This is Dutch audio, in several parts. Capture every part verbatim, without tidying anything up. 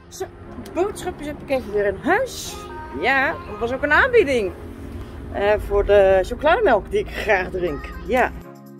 Zo, boodschapjes heb ik even weer in huis. Ja, dat was ook een aanbieding. Uh, voor de chocolademelk die ik graag drink. Ja.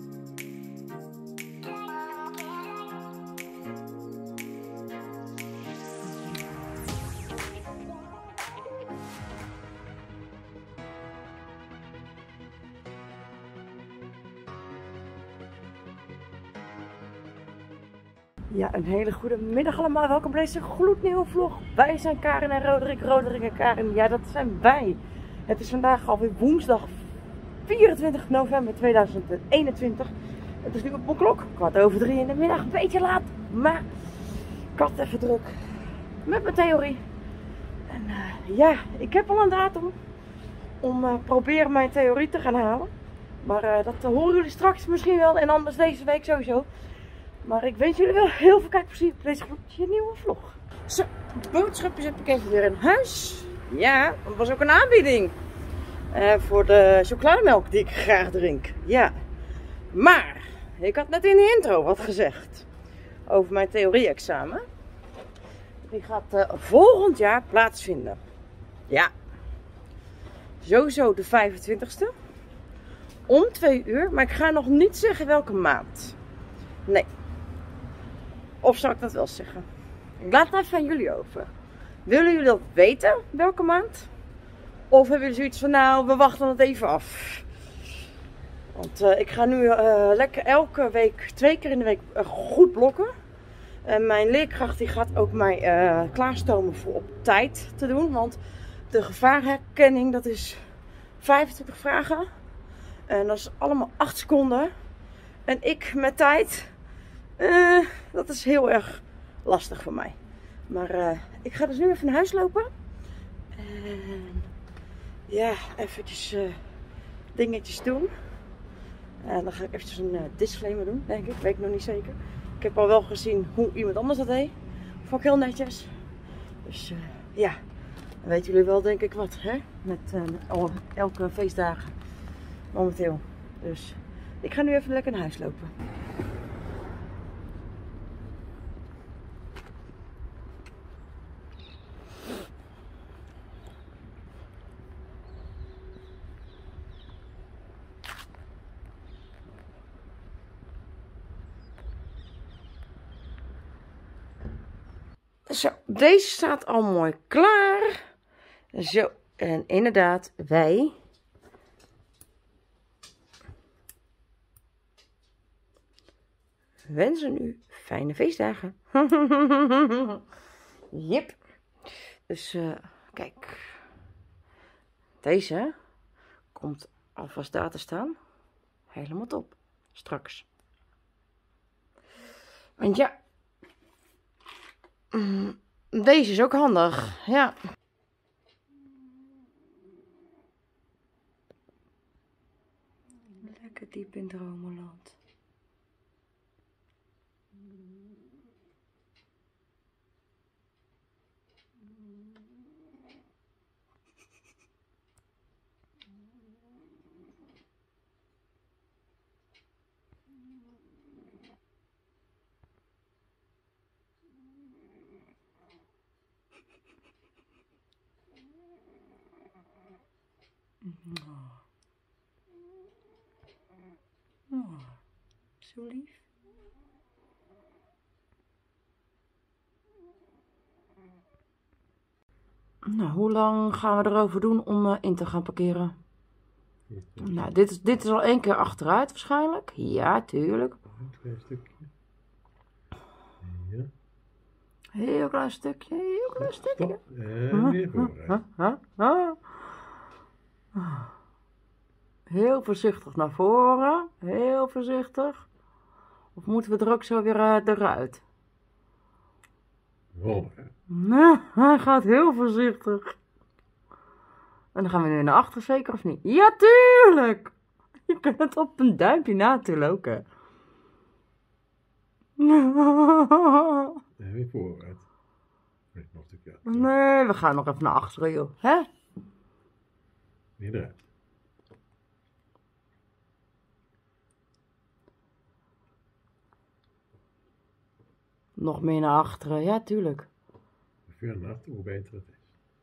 Ja, een hele goede middag allemaal. Welkom bij deze gloednieuwe vlog. Wij zijn Karin en Roderick. Roderick en Karin, ja, dat zijn wij. Het is vandaag alweer woensdag vierentwintig november tweeduizend eenentwintig. Het is nu op mijn klok, kwart over drie in de middag. Een beetje laat, maar ik had het even druk met mijn theorie. En uh, ja, ik heb al een datum om uh, proberen mijn theorie te gaan halen. Maar uh, dat uh, horen jullie straks misschien wel en anders deze week sowieso. Maar ik wens jullie wel heel veel kijkplezier op deze gloedje nieuwe vlog. Zo, boodschapjes heb ik even weer in huis. Ja, dat was ook een aanbieding. Uh, voor de chocolademelk die ik graag drink. Ja. Maar, ik had net in de intro wat gezegd. Over mijn theorie-examen. Die gaat uh, volgend jaar plaatsvinden. Ja. Sowieso de vijfentwintigste. Om twee uur. Maar ik ga nog niet zeggen welke maand. Nee. Of zal ik dat wel zeggen? Ik laat het even aan jullie over. Willen jullie dat weten, welke maand? Of hebben jullie zoiets van, nou, we wachten het even af. Want uh, ik ga nu uh, lekker elke week, twee keer in de week, uh, goed blokken. En mijn leerkracht die gaat ook mij uh, klaarstomen voor op tijd te doen. Want de gevaarherkenning, dat is vijfentwintig vragen. En dat is allemaal acht seconden. En ik met tijd... Uh, dat is heel erg lastig voor mij. Maar uh, ik ga dus nu even naar huis lopen. En ja, eventjes uh, dingetjes doen. En dan ga ik eventjes een uh, disclaimer doen, denk ik. Weet ik nog niet zeker. Ik heb al wel gezien hoe iemand anders dat deed. Vond ik heel netjes. Dus uh, ja, dan weten jullie wel denk ik wat, hè? Met uh, elke feestdagen momenteel. Dus ik ga nu even lekker naar huis lopen. Zo, deze staat al mooi klaar. Zo, en inderdaad, wij wensen u fijne feestdagen. Jip. Dus, uh, kijk. Deze komt alvast daar te staan. Helemaal top. Straks. Want ja. Deze is ook handig, ja. Lekker diep in dromenland. Oh. Oh, zo lief. Nou, hoe lang gaan we erover doen om uh, in te gaan parkeren? Nou, dit is, dit is al één keer achteruit waarschijnlijk. Ja, tuurlijk. Een klein stukje. Ja. Heel klein stukje, heel klein stukje. Stop. En weer vooruit. Huh? Huh? Huh? Heel voorzichtig naar voren. Heel voorzichtig. Of moeten we er ook zo weer uh, eruit? Rollen. Nee, hij gaat heel voorzichtig. En dan gaan we nu naar achter zeker of niet? Ja, tuurlijk! Je kunt het op een duimpje na natuurlijk ook, hè. En weer vooruit. Nee, nog een stukje. Nee, we gaan nog even naar achteren, joh. Hè? Weer eruit. Nog meer naar achteren, ja, tuurlijk. verder naar achter, hoe beter het is.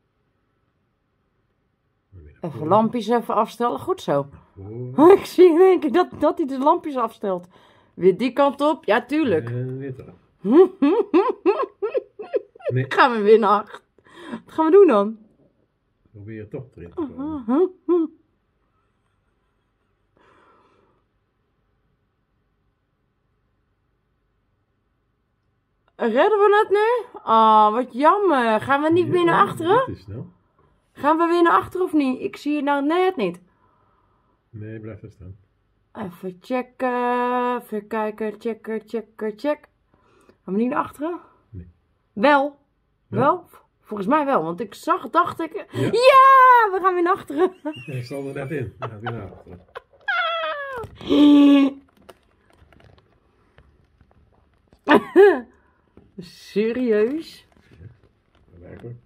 Dan weer naar Even voren, lampjes even afstellen. Goed zo. naar voren, Ik zie in één keer dat, dat hij de lampjes afstelt. Weer die kant op. Ja, tuurlijk. En weer terug. Nee, Gaan we weer naar achter. Wat gaan we doen dan? probeer toch erin te komen. Redden we het nu? Oh, wat jammer. Gaan we niet Ja, weer naar achteren? Dit is snel. Gaan we weer naar achteren of niet? Ik zie het nou net niet. Nee, blijf er staan. Even checken. Even kijken. Checken, checken, check. Gaan we niet naar achteren? Nee. Wel. Ja. Wel? Volgens mij wel. Want ik zag, dacht ik... Ja. Ja, we gaan weer naar achteren. Hij stond er net in. Hij gaat weer naar achteren. Serieus? Dat werkt hoor.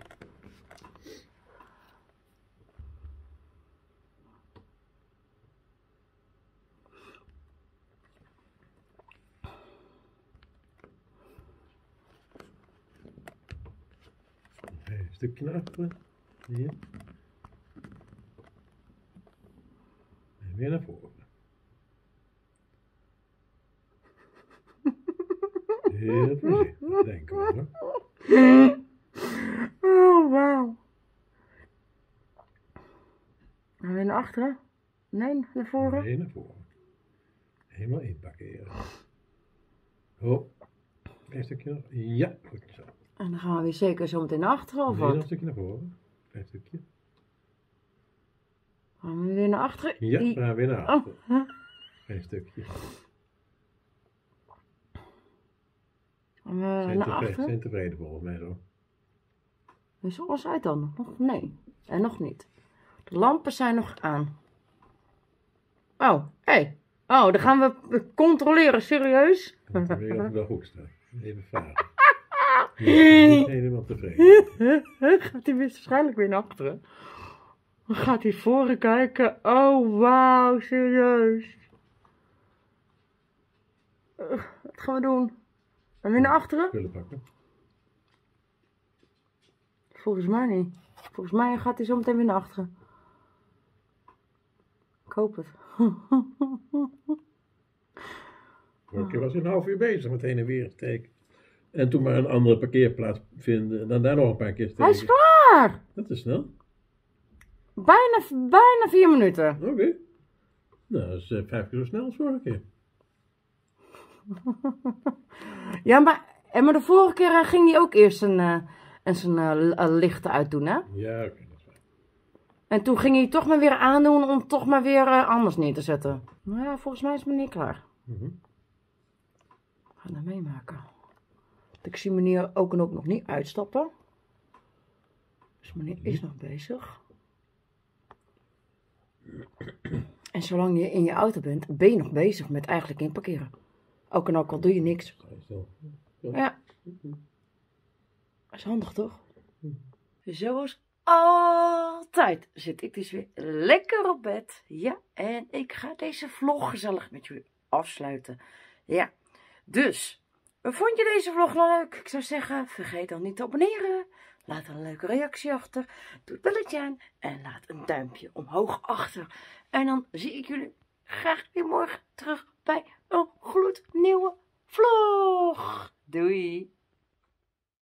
Een stukje naar achteren. Hier. En weer naar voren. Heel voorzichtig, denk ik hoor. Oh, wauw. Gaan we weer naar achteren? Nee, naar voren? Nee, naar voren. Helemaal inparkeren. Hop. Een stukje nog. Ja, goed zo. En dan gaan we weer zeker zo meteen naar achteren, of Nee, nog een wat? stukje naar voren. Een stukje. Gaan we weer naar achteren? Ja, we I- gaan weer naar Oh, achteren. huh? Een stukje. Gaan we Zijn naar tevreden, achteren? zijn tevreden volgens mij zo. Is alles uit dan? Nog? Nee. En nog niet. De lampen zijn nog aan. Oh, hé. Hey. Oh, dan gaan we controleren, serieus? Want dan weer of het wel goed staat. Even varen. Ja, niet helemaal tevreden. Gaat hij weer waarschijnlijk weer naar achteren? Dan gaat hij voren kijken. Oh, wauw, serieus. Uh, wat gaan we doen? En weer naar achteren? Spullen pakken. Volgens mij niet. Volgens mij gaat hij zo meteen weer naar achteren. Ik hoop het. Vorige keer was hij een half uur bezig met heen en weer steken. En toen maar een andere parkeerplaats vinden. En dan daar nog een paar keer Hij is steken. klaar! Dat is snel. Bijna, bijna vier minuten. Oké. Nou, dat is uh, vijf keer zo snel als vorige keer. Ja, maar, en maar de vorige keer uh, ging hij ook eerst een, uh, en zijn uh, lichten uitdoen, hè? Ja, oké, dat is waar. En toen ging hij toch maar weer aandoen om toch maar weer uh, anders neer te zetten. Nou ja, volgens mij is meneer klaar. Mm-hmm. We gaan dat meemaken. Ik zie meneer ook en ook nog niet uitstappen. Dus meneer is nog bezig. En zolang je in je auto bent, ben je nog bezig met eigenlijk inparkeren. Ook en ook al doe je niks. Sta je stil. Ja. Dat is handig, toch? Zoals altijd zit ik dus weer lekker op bed. Ja, en ik ga deze vlog gezellig met jullie afsluiten. Ja, dus, vond je deze vlog nou leuk? Ik zou zeggen, vergeet dan niet te abonneren. Laat een leuke reactie achter. Doe het belletje aan en laat een duimpje omhoog achter. En dan zie ik jullie graag weer morgen terug bij een gloednieuwe vlog. Doei!